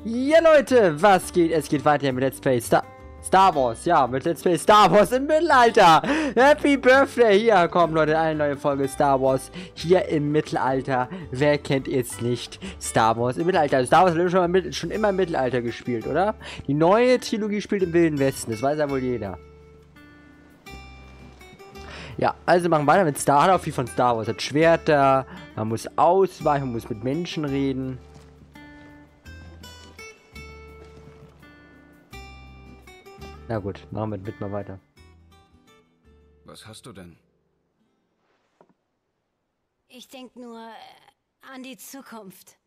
Ja Leute, was geht? Es geht weiter mit Let's Play Star Wars, ja, mit Let's Play Star Wars im Mittelalter. Happy Birthday, hier kommt Leute, eine neue Folge Star Wars hier im Mittelalter. Wer kennt es nicht? Star Wars im Mittelalter. Star Wars hat schon immer im Mittelalter gespielt, oder? Die neue Trilogie spielt im Wilden Westen, das weiß ja wohl jeder. Ja, also machen wir weiter mit Star, hat auch viel von Star Wars. Hat Schwerter, man muss ausweichen, man muss mit Menschen reden. Na gut, machen wir mit mal weiter. Was hast du denn? Ich denke nur an die Zukunft.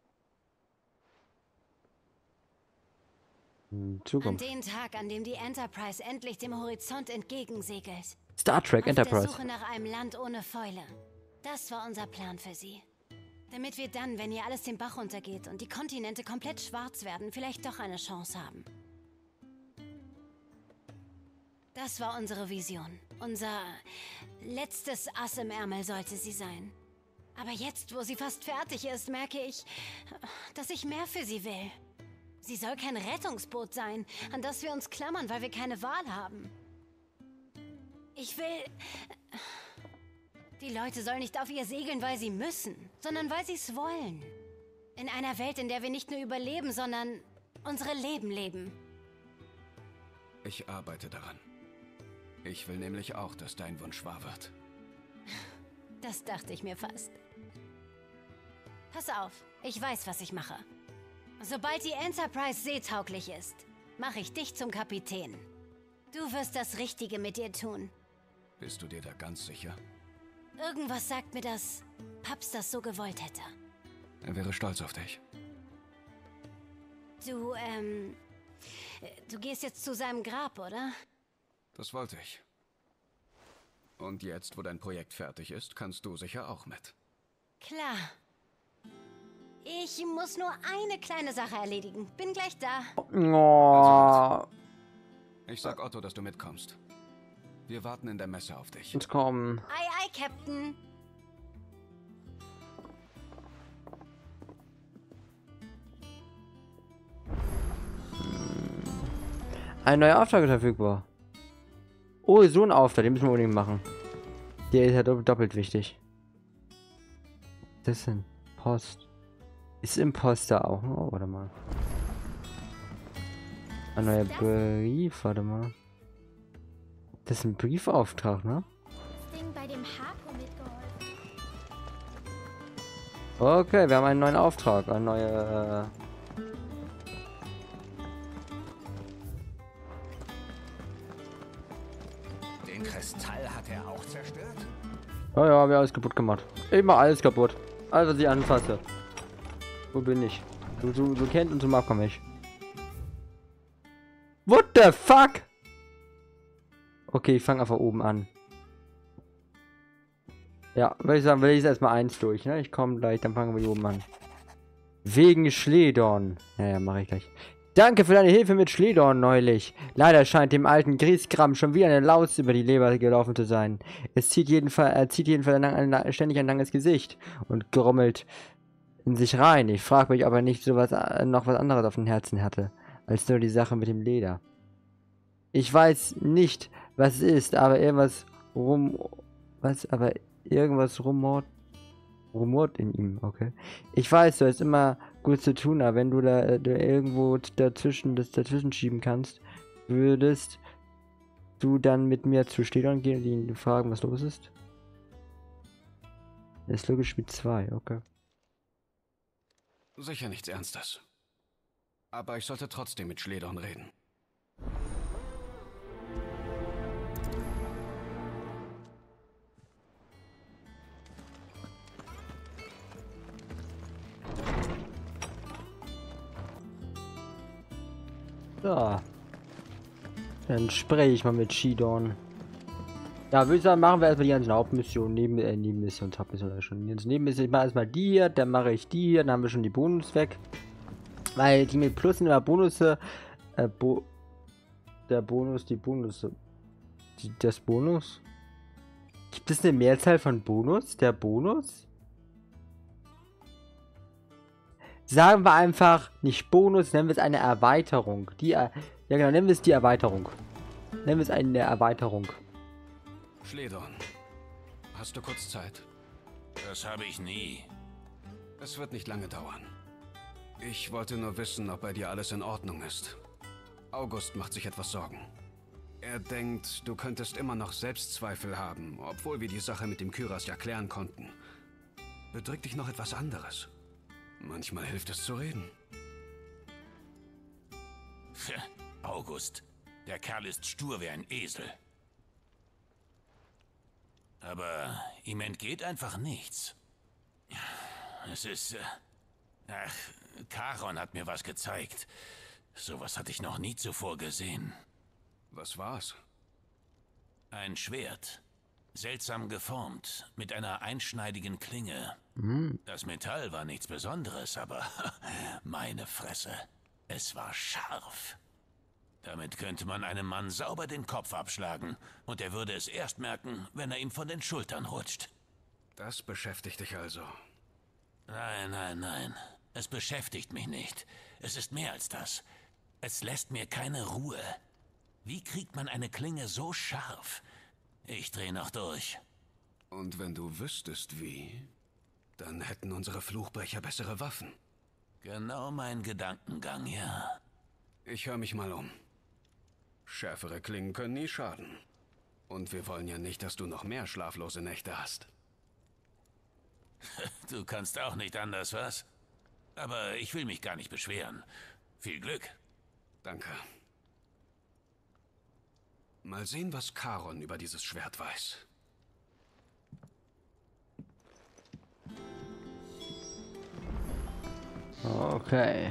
Zukunft. An den Tag, an dem die Enterprise endlich dem Horizont entgegensegelt. Star Trek Enterprise. Auf der Suche nach einem Land ohne Fäule. Das war unser Plan für sie. Damit wir dann, wenn hier alles den Bach runtergeht und die Kontinente komplett schwarz werden, vielleicht doch eine Chance haben. Das war unsere Vision. Unser letztes Ass im Ärmel sollte sie sein. Aber jetzt, wo sie fast fertig ist, merke ich, dass ich mehr für sie will. Sie soll kein Rettungsboot sein, an das wir uns klammern, weil wir keine Wahl haben. Ich will... Die Leute sollen nicht auf ihr segeln, weil sie müssen, sondern weil sie es wollen. In einer Welt, in der wir nicht nur überleben, sondern unsere Leben leben. Ich arbeite daran. Ich will nämlich auch, dass dein Wunsch wahr wird. Das dachte ich mir fast. Pass auf, ich weiß, was ich mache. Sobald die Enterprise seetauglich ist, mache ich dich zum Kapitän. Du wirst das Richtige mit ihr tun. Bist du dir da ganz sicher? Irgendwas sagt mir, dass Paps das so gewollt hätte. Er wäre stolz auf dich. Du gehst jetzt zu seinem Grab, oder? Das wollte ich. Und jetzt, wo dein Projekt fertig ist, kannst du sicher auch mit. Klar. Ich muss nur eine kleine Sache erledigen. Bin gleich da. Oh. Ich sag Otto, dass du mitkommst. Wir warten in der Messe auf dich. Jetzt kommen. Ei, ei, Captain. Ein neuer Auftrag ist verfügbar. Oh, so ein Auftrag, den müssen wir unbedingt machen. Der ist ja doppelt wichtig. Das ist ein Post. Ist Imposter auch, ne? Oh, warte mal. Ein neuer Brief, warte mal. Das ist ein Briefauftrag, ne? Okay, wir haben einen neuen Auftrag. Ein neuer. Den Kristall hat er auch zerstört? Ja, ja, wir alles kaputt gemacht. Immer alles kaputt. Alles, was ich anfasse. Wo bin ich? Du kennst und zum Markt komme ich. What the fuck? Okay, ich fange einfach oben an. Ja, würde ich sagen, will ich erstmal eins durch, ne? Ich komme gleich, dann fangen wir hier oben an. Wegen Schledorn. Naja, mache ich gleich. Danke für deine Hilfe mit Schledorn neulich. Leider scheint dem alten Grieskram schon wieder eine Laus über die Leber gelaufen zu sein. Er zieht jedenfalls ständig ein langes Gesicht und grummelt in sich rein. Ich frage mich, ob er nicht noch was anderes auf dem Herzen hatte, als nur die Sache mit dem Leder. Ich weiß nicht, was es ist, aber irgendwas rumort in ihm, okay. Ich weiß, du hast immer gut zu tun, aber wenn du da irgendwo dazwischen schieben kannst, würdest du dann mit mir zu Schledorn gehen und ihn fragen, was los ist? Das ist logisch mit 2, okay. Sicher nichts Ernstes. Aber ich sollte trotzdem mit Schledorn reden. So. Dann spreche ich mal mit Schledorn. Ja, würde ich sagen, machen wir erstmal die ganzen Hauptmissionen, Nebenmissionen, Hauptmissionen schon. Jetzt Nebenmission, ich mache erstmal die hier, dann mache ich die hier, dann haben wir schon die Bonus weg. Weil die mit Plus sind immer Bonusse. Der Bonus, die Bonusse. Das Bonus? Gibt es eine Mehrzahl von Bonus? Der Bonus? Sagen wir einfach nicht Bonus, nennen wir es eine Erweiterung. Ja genau, nennen wir es die Erweiterung. Nennen wir es eine Erweiterung. Schledorn, hast du kurz Zeit? Das habe ich nie. Es wird nicht lange dauern. Ich wollte nur wissen, ob bei dir alles in Ordnung ist. August macht sich etwas Sorgen. Er denkt, du könntest immer noch Selbstzweifel haben, obwohl wir die Sache mit dem Kyras ja klären konnten. Bedrückt dich noch etwas anderes? Manchmal hilft es zu reden. August, der Kerl ist stur wie ein Esel. Aber ihm entgeht einfach nichts. Es ist... Ach, Charon hat mir was gezeigt. Sowas hatte ich noch nie zuvor gesehen. Was war's? Ein Schwert. Seltsam geformt, mit einer einschneidigen Klinge. Das Metall war nichts Besonderes, aber meine Fresse, es war scharf. Damit könnte man einem Mann sauber den Kopf abschlagen und er würde es erst merken, wenn er ihm von den Schultern rutscht. Das beschäftigt dich also. Nein, nein, nein. Es beschäftigt mich nicht. Es ist mehr als das. Es lässt mir keine Ruhe. Wie kriegt man eine Klinge so scharf? Ich drehe noch durch. Und wenn du wüsstest wie, dann hätten unsere Fluchbrecher bessere Waffen. Genau mein Gedankengang, ja. Ich höre mich mal um. Schärfere Klingen können nie schaden. Und wir wollen ja nicht, dass du noch mehr schlaflose Nächte hast. Du kannst auch nicht anders, was? Aber ich will mich gar nicht beschweren. Viel Glück. Danke. Mal sehen, was Charon über dieses Schwert weiß. Okay.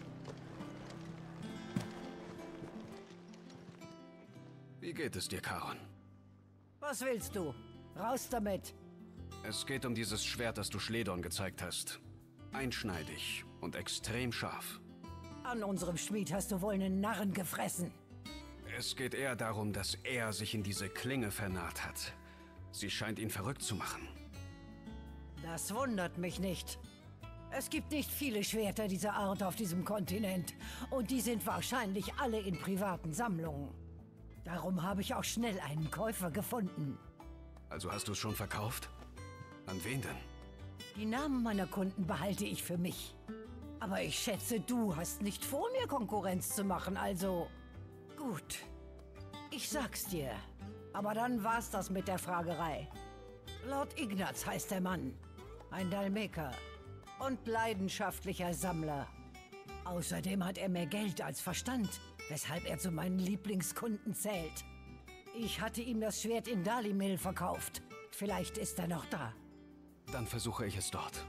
Wie geht es dir, Charon? Was willst du? Raus damit! Es geht um dieses Schwert, das du Schledorn gezeigt hast. Einschneidig und extrem scharf. An unserem Schmied hast du wohl einen Narren gefressen. Es geht eher darum, dass er sich in diese Klinge vernarrt hat. Sie scheint ihn verrückt zu machen. Das wundert mich nicht. Es gibt nicht viele Schwerter dieser Art auf diesem Kontinent. Und die sind wahrscheinlich alle in privaten Sammlungen. Darum habe ich auch schnell einen Käufer gefunden. Also hast du es schon verkauft? An wen denn? Die Namen meiner Kunden behalte ich für mich. Aber ich schätze, du hast nicht vor, mir Konkurrenz zu machen, also... Gut. Ich sag's dir. Aber dann war's das mit der Fragerei. Lord Ignaz heißt der Mann. Ein Dhalmeker. Und leidenschaftlicher Sammler. Außerdem hat er mehr Geld als Verstand, weshalb er zu meinen Lieblingskunden zählt. Ich hatte ihm das Schwert in Dalimil verkauft. Vielleicht ist er noch da. Dann versuche ich es dort.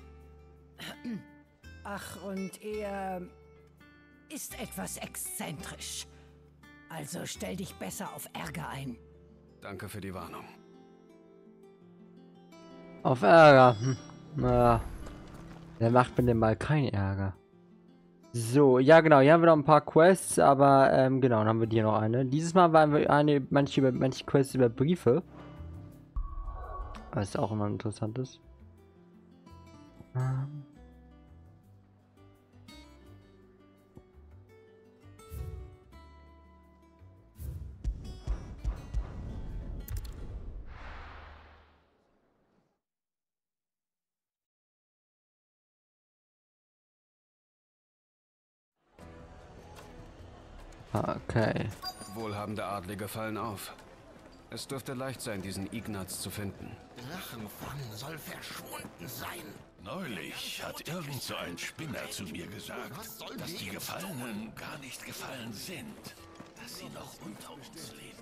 Ach, und er ist etwas exzentrisch. Also stell dich besser auf Ärger ein. Danke für die Warnung. Auf Ärger. Na, wer macht mir denn mal keinen Ärger? So, ja genau, hier haben wir noch ein paar Quests, aber genau, dann haben wir hier noch eine. Dieses Mal waren wir manche Quests über Briefe. Was auch immer interessant ist. Okay. Wohlhabende Adlige fallen auf. Es dürfte leicht sein, diesen Ignaz zu finden. Drachenfang soll verschwunden sein. Neulich hat irgend so ein Spinner zu mir gesagt, dass die Gefallenen gar nicht gefallen sind, dass sie noch unter uns leben.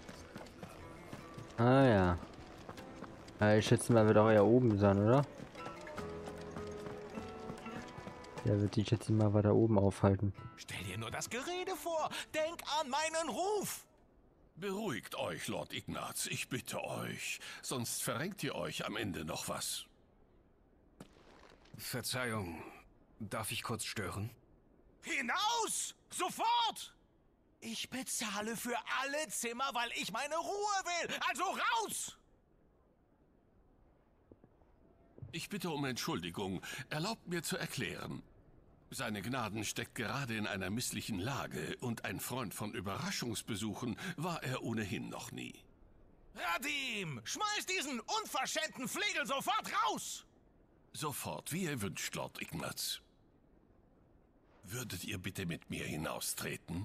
Ah ja. Ich schätze mal, wird auch eher oben sein, oder? Der wird sich jetzt mal weiter oben aufhalten. Stell dir nur das Gerede vor. Denk an meinen Ruf. Beruhigt euch, Lord Ignaz, ich bitte euch. Sonst verrenkt ihr euch am Ende noch was. Verzeihung, darf ich kurz stören? Hinaus! Sofort! Ich bezahle für alle Zimmer, weil ich meine Ruhe will. Also raus! Ich bitte um Entschuldigung. Erlaubt mir zu erklären. Seine Gnaden steckt gerade in einer misslichen Lage und ein Freund von Überraschungsbesuchen war er ohnehin noch nie. Radim, schmeiß diesen unverschämten Flegel sofort raus! Sofort, wie ihr wünscht, Lord Ignaz. Würdet ihr bitte mit mir hinaustreten?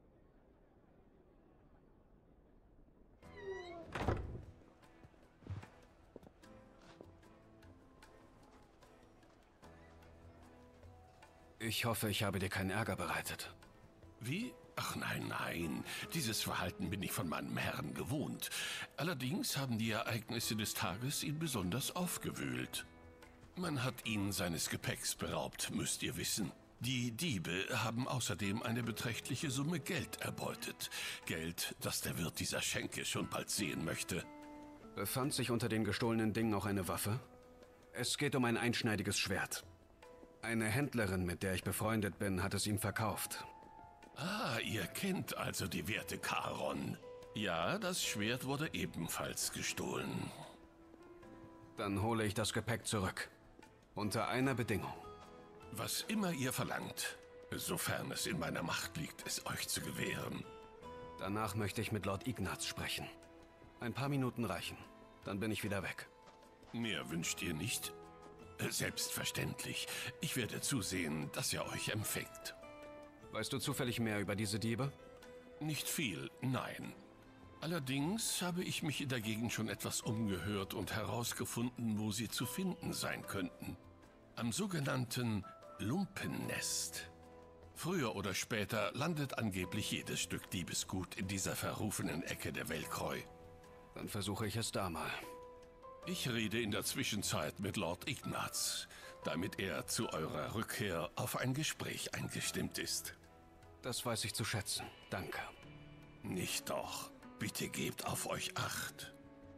Ich hoffe, ich habe dir keinen Ärger bereitet. Wie? Ach nein, nein. Dieses Verhalten bin ich von meinem Herrn gewohnt. Allerdings haben die Ereignisse des Tages ihn besonders aufgewühlt. Man hat ihn seines Gepäcks beraubt, müsst ihr wissen. Die Diebe haben außerdem eine beträchtliche Summe Geld erbeutet. Geld, das der Wirt dieser Schenke schon bald sehen möchte. Befand sich unter den gestohlenen Dingen auch eine Waffe? Es geht um ein einschneidiges Schwert. Eine Händlerin, mit der ich befreundet bin, hat es ihm verkauft. Ah, ihr kennt also die werte Charon. Ja, das Schwert wurde ebenfalls gestohlen. Dann hole ich das Gepäck zurück. Unter einer Bedingung. Was immer ihr verlangt, sofern es in meiner Macht liegt, es euch zu gewähren. Danach möchte ich mit Lord Ignaz sprechen. Ein paar Minuten reichen. Dann bin ich wieder weg. Mehr wünscht ihr nicht? Selbstverständlich. Ich werde zusehen, dass er euch empfängt. Weißt du zufällig mehr über diese Diebe? Nicht viel, nein. Allerdings habe ich mich in der Gegend schon etwas umgehört und herausgefunden, wo sie zu finden sein könnten. Am sogenannten Lumpennest. Früher oder später landet angeblich jedes Stück Diebesgut in dieser verrufenen Ecke der Velkreu. Dann versuche ich es da mal. Ich rede in der Zwischenzeit mit Lord Ignaz, damit er zu eurer Rückkehr auf ein Gespräch eingestimmt ist. Das weiß ich zu schätzen. Danke. Nicht doch. Bitte gebt auf euch Acht.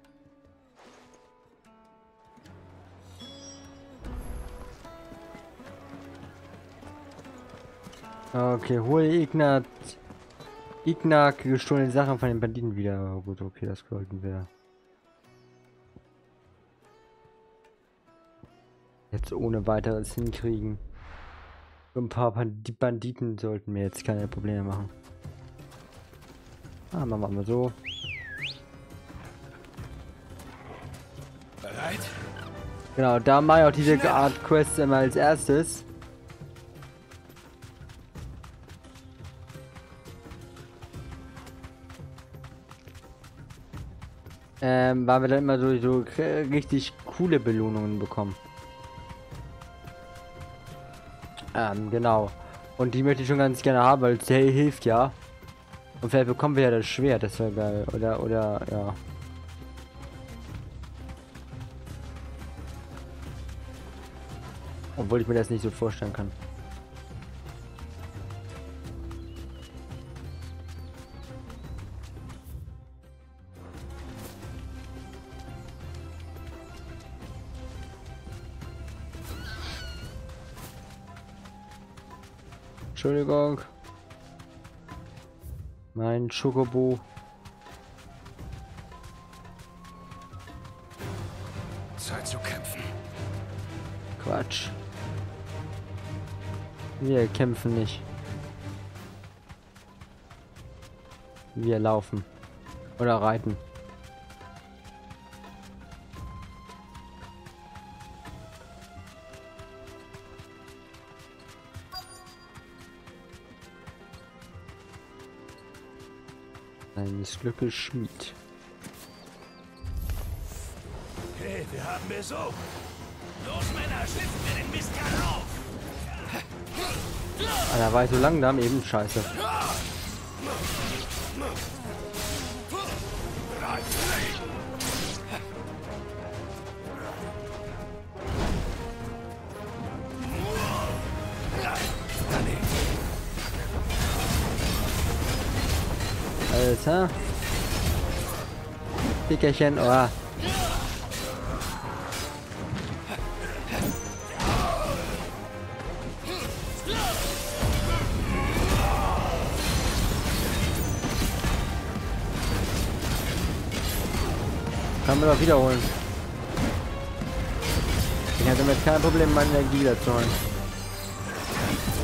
Okay, hole Ignaz gestohlene Sachen von den Banditen wieder. Oh, gut, okay, das sollten wir jetzt ohne weiteres hinkriegen. So ein paar Banditen sollten mir jetzt keine Probleme machen. Ah, machen wir mal so. Bereit? Genau, da mache ich auch diese Art Quests immer als erstes. Weil wir dann immer so richtig coole Belohnungen bekommen. Genau. Und die möchte ich schon ganz gerne haben, weil es hilft ja. Und vielleicht bekommen wir ja das Schwert, das wäre geil. Oder, ja. Obwohl ich mir das nicht so vorstellen kann. Entschuldigung. Mein Chocobo. Zeit zu kämpfen. Quatsch. Wir kämpfen nicht. Wir laufen. Oder reiten. Eines Glückes Schmied. Okay, wir haben Besuch. Los, Männer, schlitzen wir den Mistkerl auf! Ah, da war ich so langsam eben. Scheiße. Alter. Dickerchen, oh. Kann man doch wiederholen. Ich hatte damit kein Problem, meine Energie wieder zu holen.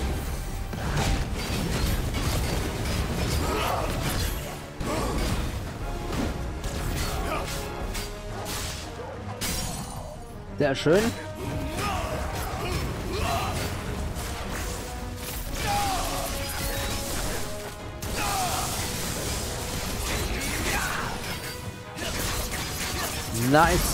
Sehr schön. Nice.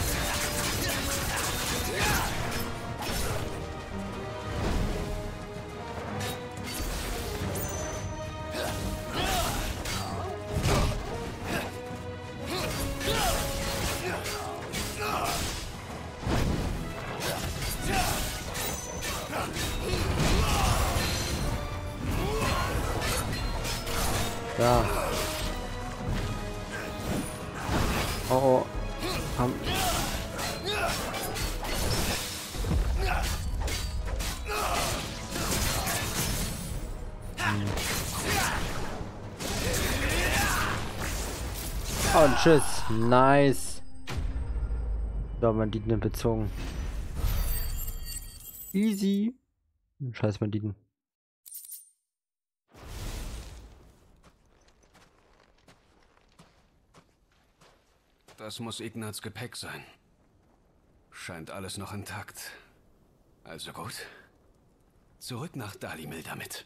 Ja. Oh oh. Komm. Und tschüss. Nice. So, Banditen bezogen. Easy. Scheiß Banditen. Das muss Ignats Gepäck sein. Scheint alles noch intakt. Also gut. Zurück nach Dalimil damit.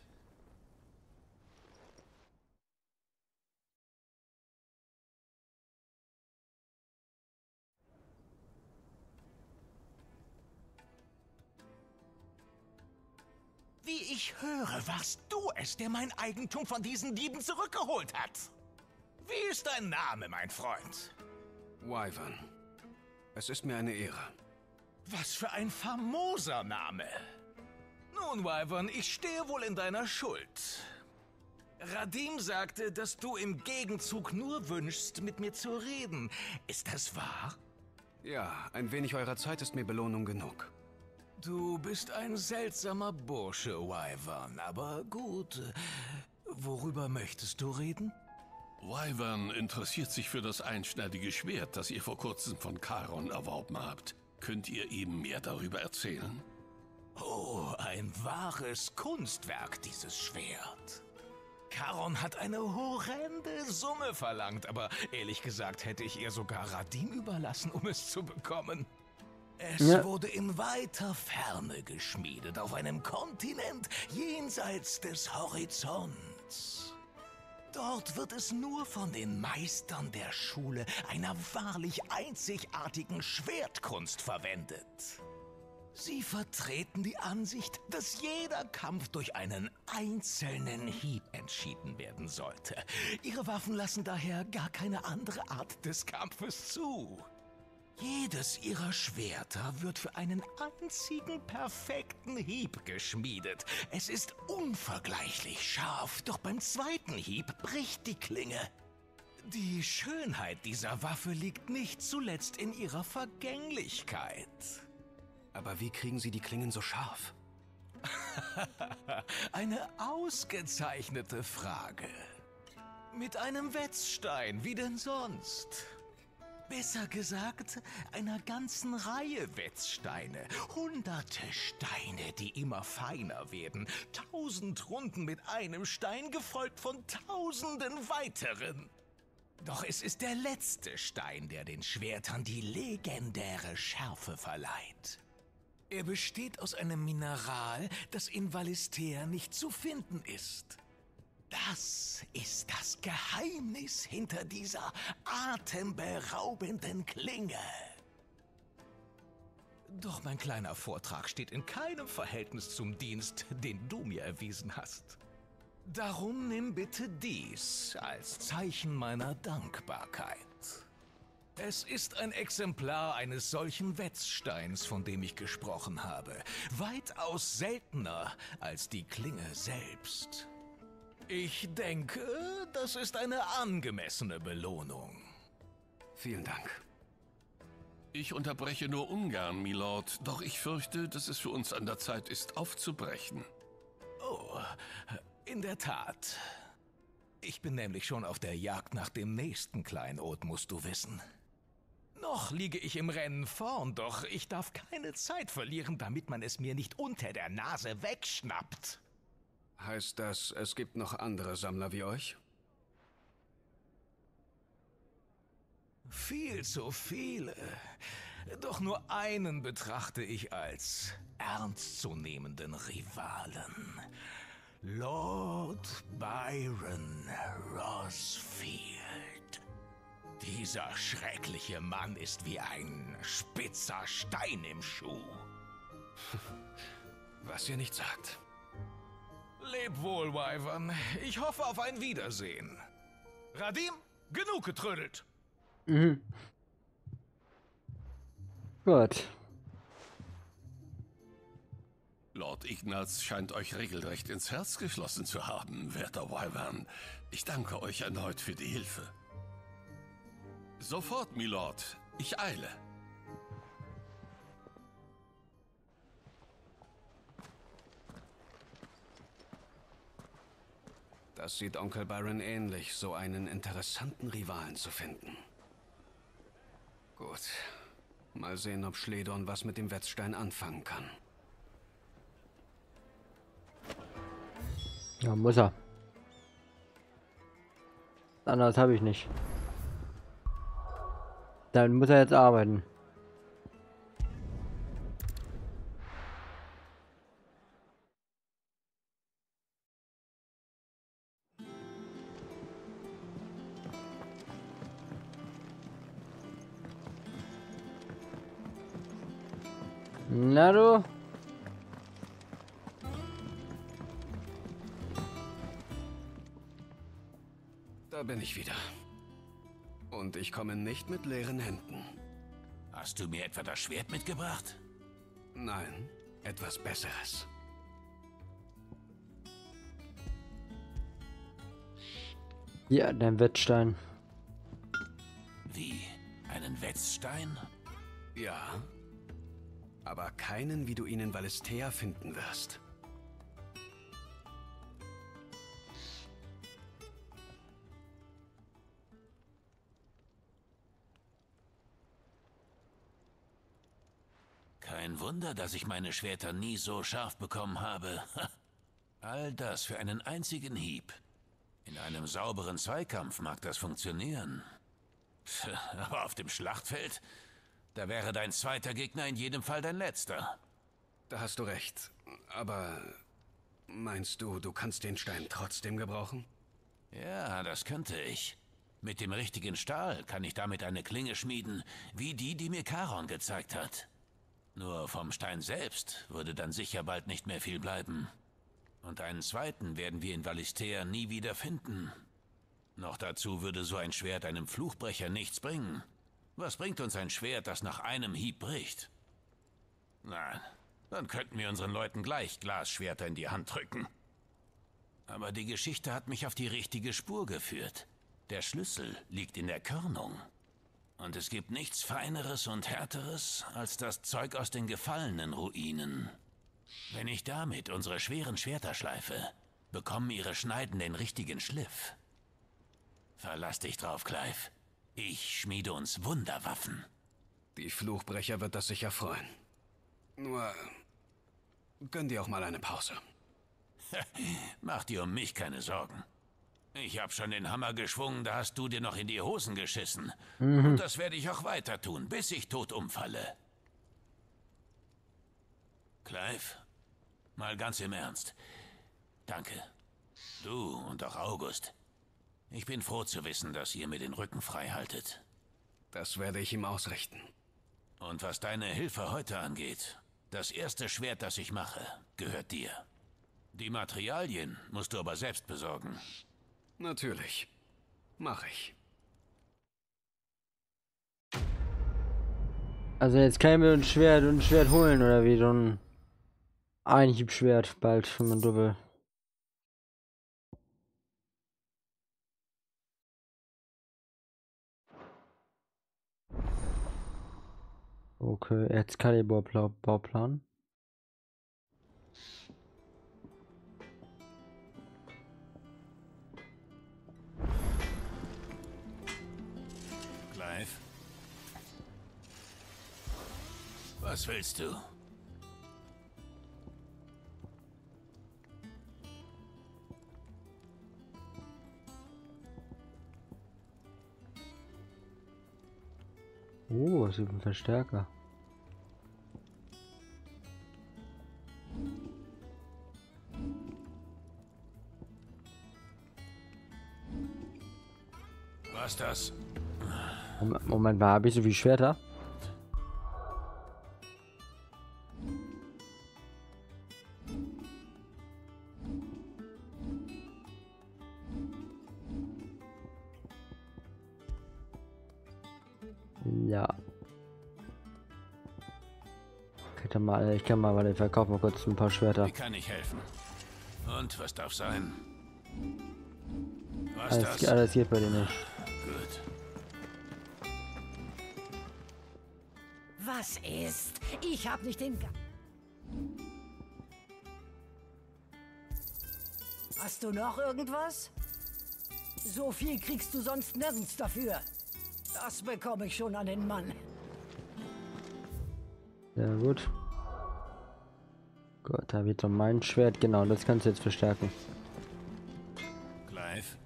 Wie ich höre, warst du es, der mein Eigentum von diesen Dieben zurückgeholt hat. Wie ist dein Name, mein Freund? Wyvern. Es ist mir eine Ehre. Was für ein famoser Name. Nun, Wyvern, ich stehe wohl in deiner Schuld. Radim sagte, dass du im Gegenzug nur wünschst, mit mir zu reden. Ist das wahr? Ja, ein wenig eurer Zeit ist mir Belohnung genug. Du bist ein seltsamer Bursche, Wyvern, aber gut. Worüber möchtest du reden? Wyvern interessiert sich für das einschneidige Schwert, das ihr vor kurzem von Charon erworben habt. Könnt ihr ihm mehr darüber erzählen? Oh, ein wahres Kunstwerk, dieses Schwert. Charon hat eine horrende Summe verlangt, aber ehrlich gesagt hätte ich ihr sogar Radim überlassen, um es zu bekommen. Es wurde in weiter Ferne geschmiedet, auf einem Kontinent jenseits des Horizonts. Dort wird es nur von den Meistern der Schule einer wahrlich einzigartigen Schwertkunst verwendet. Sie vertreten die Ansicht, dass jeder Kampf durch einen einzelnen Hieb entschieden werden sollte. Ihre Waffen lassen daher gar keine andere Art des Kampfes zu. Jedes ihrer Schwerter wird für einen einzigen perfekten Hieb geschmiedet. Es ist unvergleichlich scharf, doch beim zweiten Hieb bricht die Klinge. Die Schönheit dieser Waffe liegt nicht zuletzt in ihrer Vergänglichkeit. Aber wie kriegen sie die Klingen so scharf? Eine ausgezeichnete Frage. Mit einem Wetzstein, wie denn sonst? Besser gesagt, einer ganzen Reihe Wetzsteine. Hunderte Steine, die immer feiner werden. 1000 Runden mit einem Stein, gefolgt von tausenden weiteren. Doch es ist der letzte Stein, der den Schwertern die legendäre Schärfe verleiht. Er besteht aus einem Mineral, das in Valisthea nicht zu finden ist. Das ist das Geheimnis hinter dieser atemberaubenden Klinge. Doch mein kleiner Vortrag steht in keinem Verhältnis zum Dienst, den du mir erwiesen hast. Darum nimm bitte dies als Zeichen meiner Dankbarkeit. Es ist ein Exemplar eines solchen Wetzsteins, von dem ich gesprochen habe. Weitaus seltener als die Klinge selbst. Ich denke, das ist eine angemessene Belohnung. Vielen Dank. Ich unterbreche nur ungern, Milord, doch ich fürchte, dass es für uns an der Zeit ist, aufzubrechen. Oh, in der Tat. Ich bin nämlich schon auf der Jagd nach dem nächsten Kleinod, musst du wissen. Noch liege ich im Rennen vorn, doch ich darf keine Zeit verlieren, damit man es mir nicht unter der Nase wegschnappt. Heißt das, es gibt noch andere Sammler wie euch? Viel zu viele. Doch nur einen betrachte ich als ernstzunehmenden Rivalen. Lord Byron Rosfield. Dieser schreckliche Mann ist wie ein spitzer Stein im Schuh. Was ihr nicht sagt. Leb wohl, Wyvern. Ich hoffe auf ein Wiedersehen. Radim, genug getrödelt. Mhm. Gut. Lord Ignaz scheint euch regelrecht ins Herz geschlossen zu haben, werter Wyvern. Ich danke euch erneut für die Hilfe. Sofort, Milord. Ich eile. Das sieht Onkel Byron ähnlich, so einen interessanten Rivalen zu finden. Gut. Mal sehen, ob Schledorn was mit dem Wetzstein anfangen kann. Ja, muss er. Anders habe ich nicht. Dann muss er jetzt arbeiten. Na du? Da bin ich wieder. Und ich komme nicht mit leeren Händen. Hast du mir etwa das Schwert mitgebracht? Nein, etwas Besseres. Ja, dein Wetzstein. Wie? Einen Wetzstein? Ja. Aber keinen, wie du ihn in Valisthea finden wirst. Kein Wunder, dass ich meine Schwerter nie so scharf bekommen habe. All das für einen einzigen Hieb. In einem sauberen Zweikampf mag das funktionieren. Aber auf dem Schlachtfeld, da wäre dein zweiter Gegner in jedem Fall dein letzter. Da hast du recht. Aber meinst du, du kannst den Stein trotzdem gebrauchen? Ja, das könnte ich. Mit dem richtigen Stahl kann ich damit eine Klinge schmieden, wie die mir Charon gezeigt hat. Nur vom Stein selbst würde dann sicher bald nicht mehr viel bleiben. Und einen zweiten werden wir in Valisthea nie wieder finden. Noch dazu würde so ein Schwert einem Fluchbrecher nichts bringen. Was bringt uns ein Schwert, das nach einem Hieb bricht? Na, dann könnten wir unseren Leuten gleich Glasschwerter in die Hand drücken. Aber die Geschichte hat mich auf die richtige Spur geführt. Der Schlüssel liegt in der Körnung. Und es gibt nichts Feineres und Härteres als das Zeug aus den gefallenen Ruinen. Wenn ich damit unsere schweren Schwerter schleife, bekommen ihre Schneiden den richtigen Schliff. Verlass dich drauf, Clive. Ich schmiede uns Wunderwaffen. Die Fluchbrecher wird das sicher freuen. Nur gönn dir auch mal eine Pause. Mach dir um mich keine Sorgen. Ich hab schon den Hammer geschwungen, da hast du dir noch in die Hosen geschissen. Und das werde ich auch weiter tun, bis ich tot umfalle. Clive, mal ganz im Ernst. Danke. Du und auch August. Ich bin froh zu wissen, dass ihr mir den Rücken frei haltet. Das werde ich ihm ausrichten. Und was deine Hilfe heute angeht, das erste Schwert, das ich mache, gehört dir. Die Materialien musst du aber selbst besorgen. Natürlich. Mach ich. Also jetzt kann ich mir ein Schwert holen, oder wie? So ein Einhiebschwert bald schon mal Doppel. Okay, Excalibur-Bauplan. Clive? Was willst du? Oh, was ist ein Verstärker? Was das? Moment mal, habe ich so viel Schwerter? Ja. Ich kann mal, warte, verkaufen mal kurz ein paar Schwerter. Wie kann ich helfen? Und was darf sein? Was das? Alles geht bei dir nicht. Gut. Was ist? Ich hab nicht den... Hast du noch irgendwas? So viel kriegst du sonst nirgends dafür. Das bekomme ich schon an den Mann. Sehr gut. Gut, da wird so mein Schwert. Genau, das kannst du jetzt verstärken. Clive?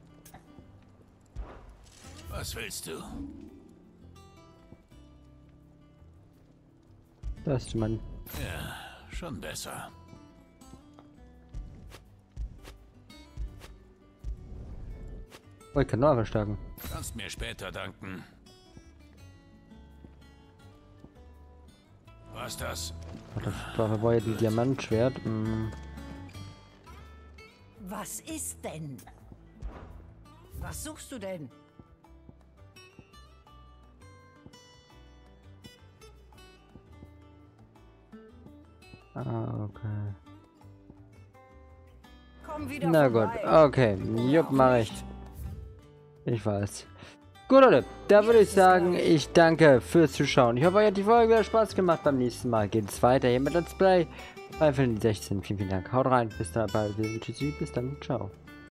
Was willst du? Das ist mein... Ja, schon besser. Oh, ich kann noch verstärken. Kannst mir später danken. Was das? Dafür war jetzt ein Diamantschwert. Was ist denn? Was suchst du denn? Ah, okay. Komm wieder Na gut, vorbei. okay. Oder Jupp, auch mach ich. nicht. Ich weiß. Gut, Leute, da würde ich sagen, ich danke fürs Zuschauen. Ich hoffe, euch hat die Folge wieder Spaß gemacht. Beim nächsten Mal geht es weiter hier mit Let's Play. Bei 16. Vielen Dank. Haut rein. Bis dann. Bis dann. Ciao.